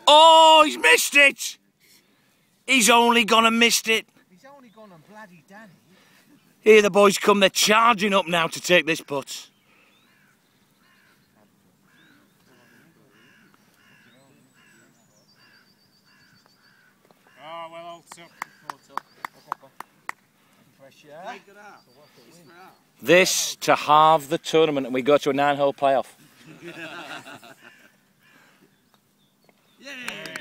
Oh, he's missed it! He's only gone and missed it. He's only gone on bloody Danny. Here the boys come, they're charging up now to take this putt. Oh, well, all tough. This to halve the tournament and we go to a 9-hole playoff. Yeah.